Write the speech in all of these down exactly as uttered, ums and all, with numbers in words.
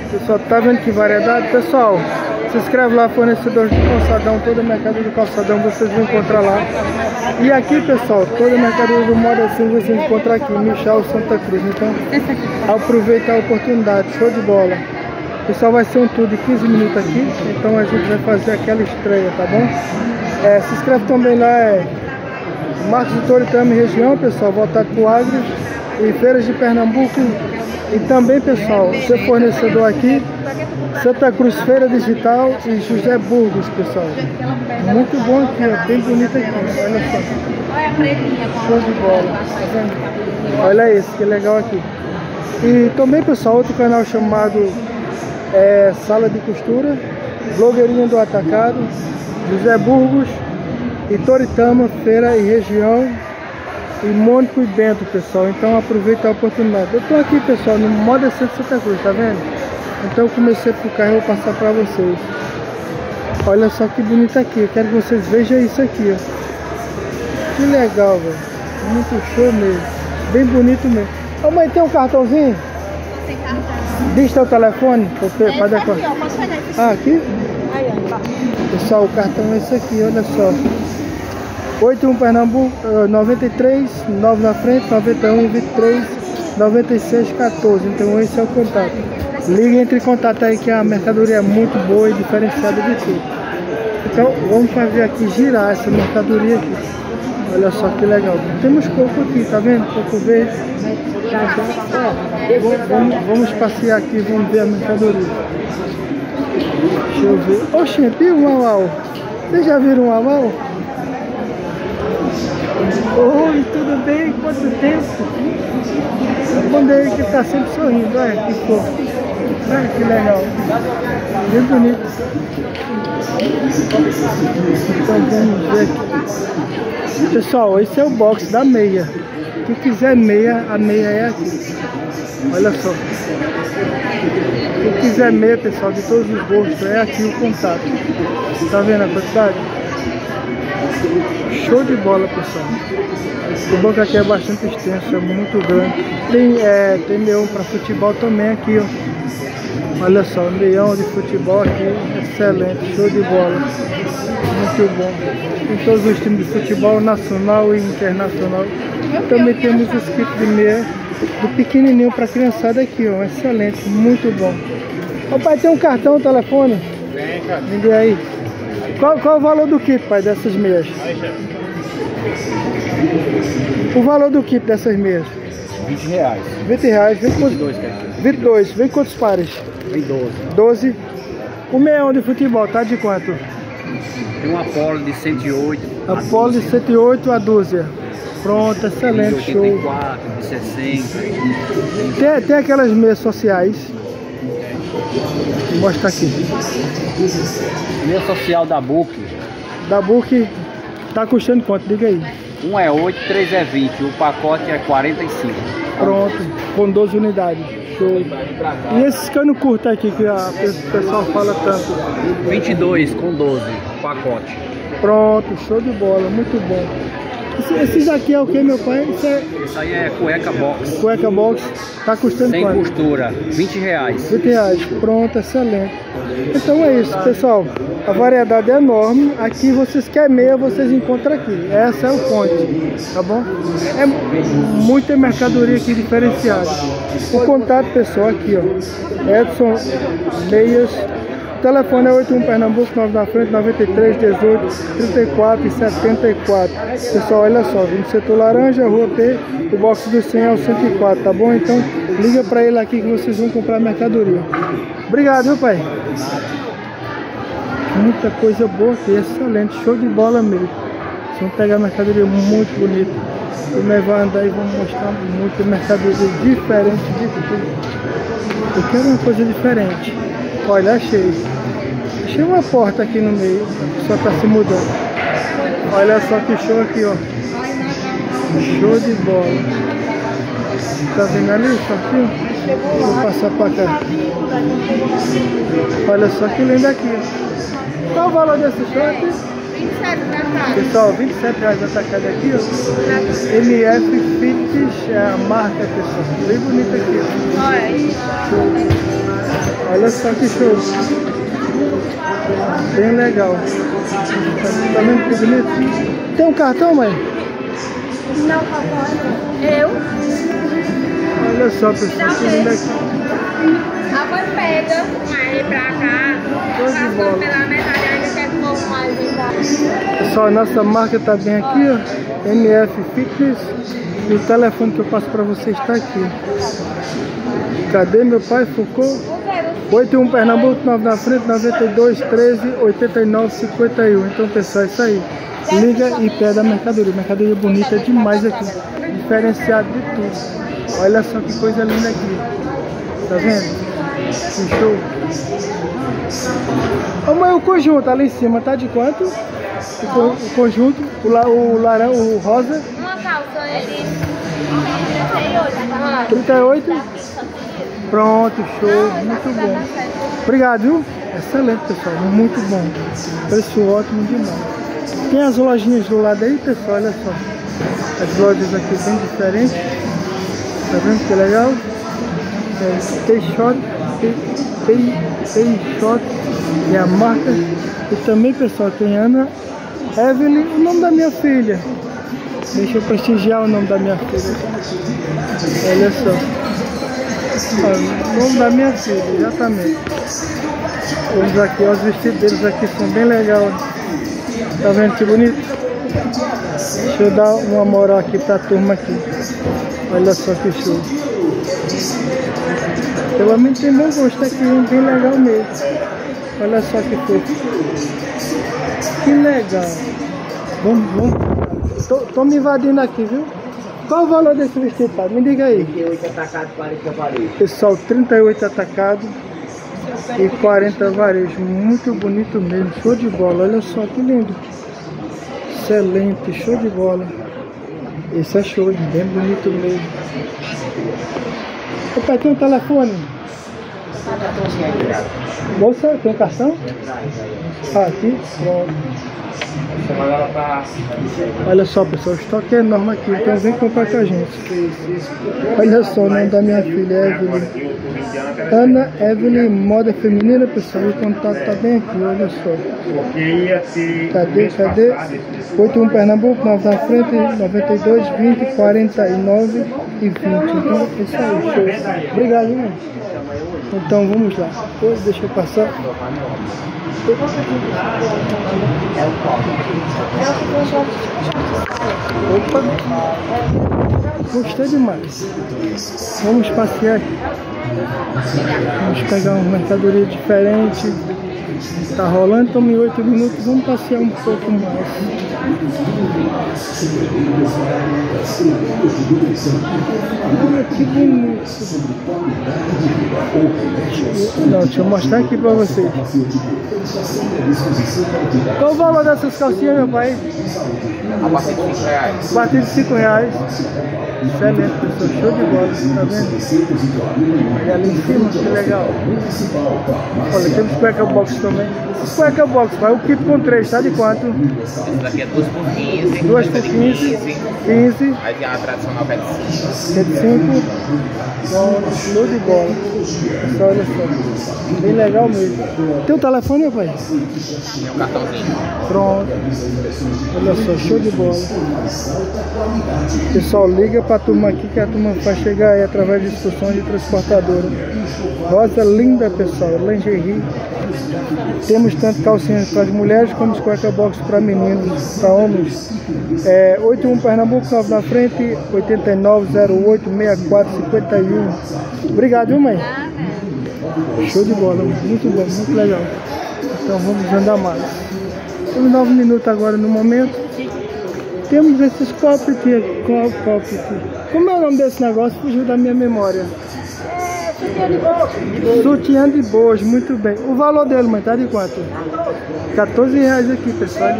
Pessoal, tá vendo que variedade? Pessoal, se inscreve lá, fornecedores do calçadão, toda a mercadoria do calçadão vocês vão encontrar lá. E aqui, pessoal, toda a mercadoria do Moda Assim você encontra aqui, Michel Santa Cruz. Então, aproveita a oportunidade, show de bola. Pessoal, vai ser um tour de quinze minutos aqui, então a gente vai fazer aquela estreia, tá bom? É, se inscreve também lá, é Marcos de Toritama e região, pessoal, voltado pro agro e feiras de Pernambuco. E também, pessoal, ser fornecedor aqui, Santa Cruz Feira Digital e José Burgos, pessoal. Muito bom aqui, ó, bem bonito aqui, olha só. Show de bola. Olha esse, que legal aqui. E também, pessoal, outro canal chamado é, Sala de Costura, Blogueirinha do Atacado, José Burgos e Toritama, Feira e região. E Mônico e Bento, pessoal, então aproveita a oportunidade. Eu tô aqui, pessoal, no Moda Assim Santa Cruz, tá vendo? Então eu comecei por carro e vou passar pra vocês. Olha só que bonito aqui, eu quero que vocês vejam isso aqui, ó. Que legal, velho. Muito show mesmo, bem bonito mesmo. Ô mãe, tem um cartãozinho? Tem cartão. Diz teu telefone? Pra dar aqui, ó, posso olhar aqui. Ah, aqui? Aí, ó. Pessoal, o cartão é esse aqui, olha só. oito um Pernambuco, noventa e três, nove na frente, noventa e um, vinte e três, noventa e seis, quatorze. Então esse é o contato. Liga, entre em contato aí que a mercadoria é muito boa e diferenciada de tudo. Então vamos fazer aqui girar essa mercadoria aqui. Olha só que legal. Temos coco aqui, tá vendo? Coco verde. Vamos, vamos passear aqui, vamos ver a mercadoria. Deixa eu ver. Oxê, viu um au-au? Vocês já viram um au-au? Oi, tudo bem? Quanto tempo? Quando ele que tá sempre sorrindo, olha que fofo. Olha que legal. Bem bonito. Então vamos ver aqui. Pessoal, esse é o box da meia. Quem quiser meia, a meia é aqui. Olha só. Quem quiser meia, pessoal, de todos os gostos, é aqui o contato. Tá vendo a quantidade? Show de bola, pessoal. O banco aqui é bastante extenso, é muito grande. Tem, é, tem leão para futebol também aqui, ó. Olha só, leão de futebol aqui, excelente, show de bola. Muito bom. Tem todos os times de futebol nacional e internacional. Também temos os kits de meia do pequenininho para criançada aqui, ó. Excelente, muito bom. Ô pai, tem um cartão, um telefone? Tem, cara. Me dê aí. Qual, qual o valor do kit, pai, dessas meias? O valor do kit dessas meias? vinte reais. vinte reais. Vem quantos? vinte e dois, cara. vinte e dois. Vem quantos pares? Vem doze. doze. O meião de futebol tá de quanto? Tem um Apollo de cento e oito. Apollo de cento e oito a dúzia. Pronto, excelente, de show. oitenta e quatro, de sessenta. Tem, tem aquelas meias sociais. Vou mostrar aqui. Meia social da Book. Da Book tá custando quanto? Diga aí. Um é oito, três é vinte. O pacote é quarenta e cinco. Pronto, com doze unidades. Show. E esses cano curto aqui que a, o pessoal fala tanto? vinte e dois com doze, pacote. Pronto, show de bola, muito bom. Esse, esses aqui é o que, meu pai? Isso, é... Isso aí é cueca box. Cueca box, tá custando sem quanto? costura, vinte reais. vinte reais, pronto, excelente. Então é isso, pessoal. A variedade é enorme. Aqui vocês querem meia, vocês encontram aqui. Essa é o ponte, tá bom? É muita mercadoria aqui diferenciada. O contato, pessoal, aqui, ó. Edson Meias. O telefone é oitenta e um Pernambuco, nove na frente, noventa e três, dezoito, trinta e quatro e setenta e quatro. Pessoal, olha só, vim do setor laranja, rua P, o box do cem é o cento e quatro, tá bom? Então, liga pra ele aqui que vocês vão comprar mercadoria. Obrigado, viu, pai? Muita coisa boa aqui, excelente, show de bola mesmo. Vocês vão pegar mercadoria muito bonita. E nós vamos andar e vamos mostrar muita mercadoria diferente de tudo. Eu quero uma coisa diferente. Olha, achei. Achei uma porta aqui no meio. Só tá se mudando. Olha só que show aqui, ó. Show de bola. Tá vendo ali o shortinho? Vou passar pra cá. Olha só que lindo aqui. Qual o valor desse short? vinte e sete reais. Pessoal, vinte e sete reais atacado aqui, ó. M F Fitness é a marca, pessoal. Bem bonita aqui, ó. Olha aí. Show. Olha só que show. Bem legal. Tá vendo que bonito? Tem um cartão, mãe? Não, papai. Eu? Olha só, pessoal. Que lindo aqui. A mãe pega aí pra cá. Passou pela metade, ainda quer um pouco mais embaixo. Pessoal, nossa marca tá bem aqui, ó. M F Fitness. E o telefone que eu passo pra vocês está aqui. Cadê meu pai? Foucault? oito um Pernambuco, nove na frente, noventa e dois, treze, oitenta e nove, cinquenta e um. Então, pessoal, é isso aí. Liga e pega a mercadoria. Mercadoria bonita demais aqui. Diferenciado de tudo. Olha só que coisa linda aqui. Tá vendo? Que show. Ô, mãe, o conjunto ali em cima tá de quanto? O, co o conjunto, o, la o laranja, o rosa? Uma calça de trinta e oito. trinta e oito? Pronto, show. Muito bom. Obrigado, viu? Excelente, pessoal. Muito bom. Preço ótimo demais. Tem as lojinhas do lado aí, pessoal. Olha só. As lojas aqui bem diferentes. Tá vendo que legal? É, T-Shot. T-Shot. É a marca. E também, pessoal, tem Ana Evelyn, o nome da minha filha. Deixa eu prestigiar o nome da minha filha. Olha só. Ah, o nome da minha filha, exatamente. Vamos aqui, ó, os vestidos deles aqui são bem legais. Tá vendo que bonito? Deixa eu dar uma moral aqui pra turma aqui. Olha só que show. Pelo menos tem bom gosto aqui, um bem legal mesmo. Olha só que fofo. Que legal. Vamos, vamos. Tô, tô me invadindo aqui, viu? Qual o valor desse vestido, pai? Me diga aí. trinta e oito atacado, quarenta varejo. Pessoal, trinta e oito atacado e quarenta varejo. Muito bonito mesmo. Show de bola. Olha só que lindo. Excelente. Show de bola. Esse é show. Bem bonito mesmo. O pai tem um telefone? Moça, tem um cartão? Ah, aqui? Pronto. Olha só, pessoal, o estoque é enorme aqui, então vem comprar com a gente. Olha só o nome da minha filha, Evelyn. Ana Evelyn, moda feminina, pessoal. O contato tá bem aqui, olha só. Cadê, cadê? oito um Pernambuco, nove na frente, noventa e dois, vinte, quarenta e nove e vinte. Então, é isso aí, show. Obrigado, irmão. Então, vamos lá. Deixa eu passar. Opa! Gostei demais. Vamos passear aqui. Vamos pegar uma mercadoria diferente. Tá rolando, então em oito minutos vamos passear um pouco mais. Olha que bonito. Não, deixa eu mostrar aqui pra vocês. Qual o valor dessas calcinhas, meu pai? A partir de cinco reais. A partir de cinco reais. Excelente, pessoal. Show de bola. Tá vendo? E ali em cima, que legal. Olha, temos cueca box também. Cueca box, pai. O kit com três, tá de quanto? Esse daqui é duas por quinze. duas por quinze. quinze. Aí tem a tradicional pet cinco. pet cinco. Bom, show de bola. Pessoal, olha só. Bem legal mesmo. Tem um telefone, meu pai? Tem um cartãozinho. Pronto. Olha só, show de bola. Pessoal, liga pra turma aqui que a turma vai chegar aí através de instruções de transportadora. Rosa linda, pessoal. Lingerie. Temos tanto calcinhas para as mulheres como os cueca box para meninos, para homens. É, oito um Pernambuco, nove na frente, oitenta e nove, zero oito, sessenta e quatro, cinquenta e um. Obrigado, viu, mãe? Show de bola, muito bom, muito legal. Então vamos andar mais. Temos nove minutos agora no momento. Temos esses copos aqui. Como é o nome desse negócio? Fugiu da minha memória. Sutiã de boas. Sutiã de boas, muito bem. O valor dele, mãe, tá de quanto? quatorze reais aqui, pessoal.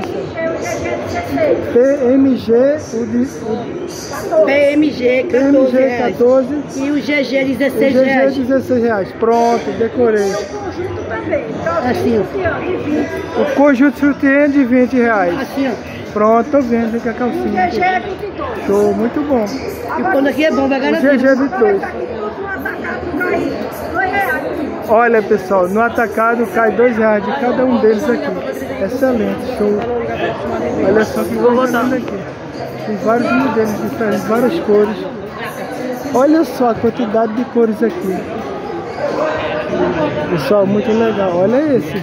P M G, o de... O... P M G, quatorze reais. quatorze. E o G G, dezesseis o reais. G G, dezesseis reais. Pronto, decorei. Assim, ó. O conjunto sutiã de vinte reais. Assim, ó. Pronto, tô vendo aqui a calcinha. Show, muito bom. E quando aqui é bom, vai O garantir. G G vinte e dois. Olha, pessoal, no atacado cai dois reais de cada um deles aqui. Excelente, show. Olha só que coisa linda aqui. Tem vários modelos diferentes, várias cores. Olha só a quantidade de cores aqui. Pessoal, muito legal. Olha esse.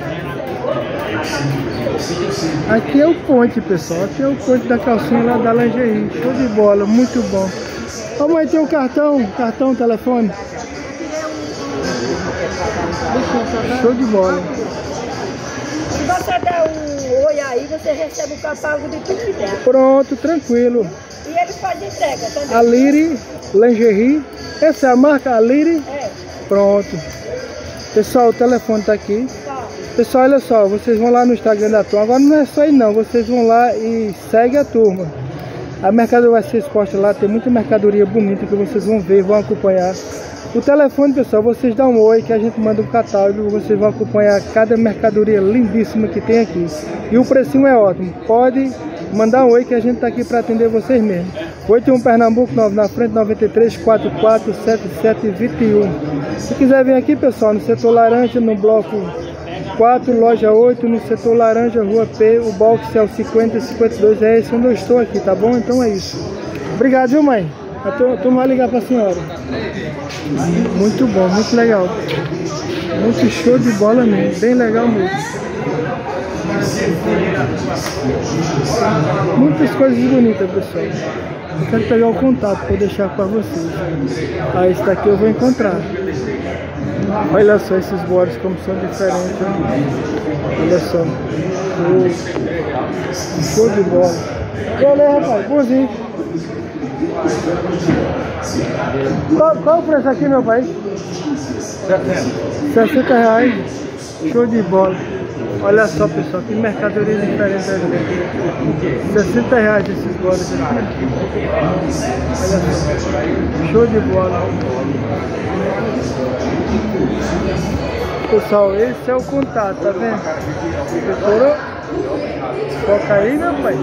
Aqui é o ponte, pessoal. Aqui é o ponte da calcinha lá da lingerie. Show de bola, muito bom. Ó, mãe, tem um cartão, cartão, telefone. Show de bola. Se você der um oi aí, você recebe o catálogo de tudo que der. Pronto, tranquilo. E eles fazem entrega também. A Liri Lingerie. Essa é a marca, a Liri? É. Pronto. Pessoal, o telefone tá aqui. Tá. Pessoal, olha só, vocês vão lá no Instagram da turma. Agora não é só aí não, vocês vão lá e segue a turma. A mercadoria vai ser exposta lá, tem muita mercadoria bonita que vocês vão ver, vão acompanhar. O telefone, pessoal, vocês dão um oi que a gente manda um catálogo, vocês vão acompanhar cada mercadoria lindíssima que tem aqui. E o precinho é ótimo, pode mandar um oi que a gente tá aqui para atender vocês mesmo. oito um Pernambuco, nove na frente, noventa e três, quarenta e quatro, setenta e sete, vinte e um. Se quiser vir aqui, pessoal, no setor laranja, no bloco quatro, loja oito, no setor laranja, rua P, o box é o cinquenta e cinquenta e dois, é esse onde eu estou aqui, tá bom? Então é isso. Obrigado, viu, mãe? A turma vai ligar pra senhora. Muito bom, muito legal. Muito show de bola mesmo, bem legal mesmo. Muitas coisas bonitas, pessoal. Eu quero pegar o contato para deixar para vocês. Ah, esse daqui eu vou encontrar. Olha só esses bordes como são diferentes. Olha só. Show, show de bola. Olha, rapaz, bonzinho. Qual, qual o preço aqui, meu pai? sessenta reais. Show de bola. Olha só, pessoal, que mercadoria diferente aqui. sessenta reais esses bordes aqui. Olha só. Show de bola. Pessoal, esse é o contato, tá vendo? Decorou? Foca aí, meu pai.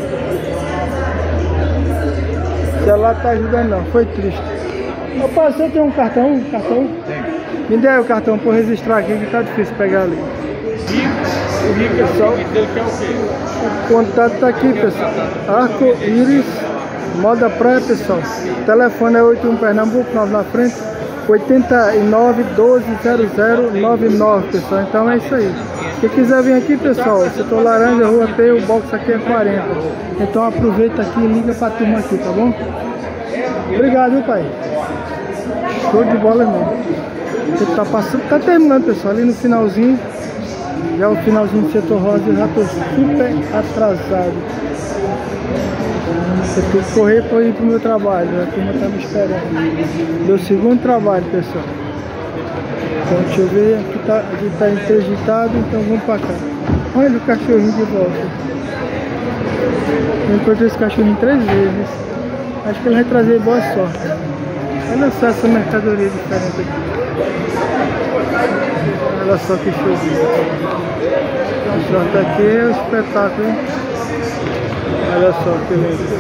O celular tá ajudando não, foi triste. Opa, você tem um cartão? Um cartão? Tem. Me dê o cartão para registrar aqui que tá difícil pegar ali. Pessoal, o contato tá aqui, pessoal. Arco-íris, moda praia, pessoal. O telefone é oito um Pernambuco, nove na frente, oitenta e nove, doze, zero zero, nove nove, pessoal. Então é isso aí. Quem quiser vir aqui, pessoal, setor laranja, rua P, o box aqui é quarenta. Então aproveita aqui e liga pra turma aqui, tá bom? Obrigado, viu, pai? Show de bola mesmo. Você tá passando, tá terminando, pessoal, ali no finalzinho. Já o finalzinho do setor rosa, eu já tô super atrasado. Eu tenho que correr para ir pro meu trabalho, a turma tá me esperando. Meu segundo trabalho, pessoal. Então deixa eu ver, aqui tá, aqui tá interditado, então vamos pra cá. Olha o cachorrinho de volta. Eu encontrei esse cachorrinho três vezes. Acho que ele vai trazer boa sorte. Olha só essa mercadoria diferente aqui. Olha só que show. A sorte aqui é um espetáculo, hein? Olha só que lindo.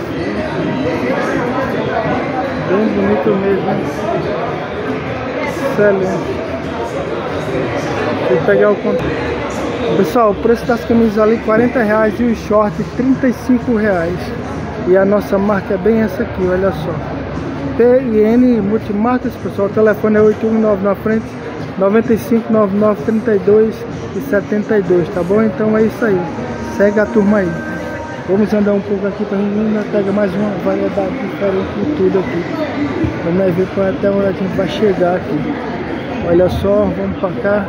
Bem bonito mesmo, hein? Excelente. Vou pegar o contato. Pessoal, o preço das camisas ali quarenta reais e os shorts trinta e cinco reais. E a nossa marca é bem essa aqui, olha só. P I N Multimarcas, pessoal. O telefone é oito um nove na frente, noventa e cinco, noventa e nove, trinta e dois e setenta e dois, tá bom? Então é isso aí. Segue a turma aí. Vamos andar um pouco aqui para a gente pegar mais uma variedade diferente de tudo aqui. Vamos ver até onde a gente vai chegar aqui. Olha só, vamos para cá.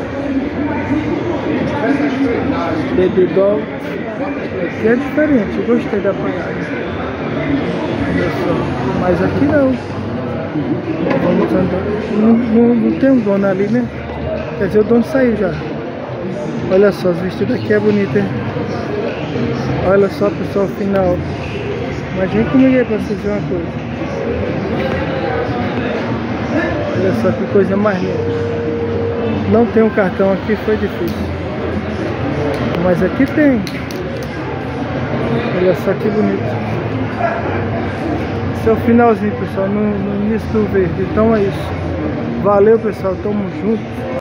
Baby doll. Aqui é diferente, eu gostei da parada. Olha só, mas aqui não. Vamos andar. Não, não, não tem um dono ali, né? Quer dizer, o dono saiu já. Olha só, os vestidos aqui é bonito, hein? Olha só, pessoal, final. Mas vem comigo aí pra vocês verem uma coisa. Olha só que coisa mais linda. Não tem um cartão aqui, foi difícil. Mas aqui tem. Olha só que bonito. Esse é o finalzinho, pessoal, no, no início do verde. Então é isso. Valeu, pessoal, tamo junto.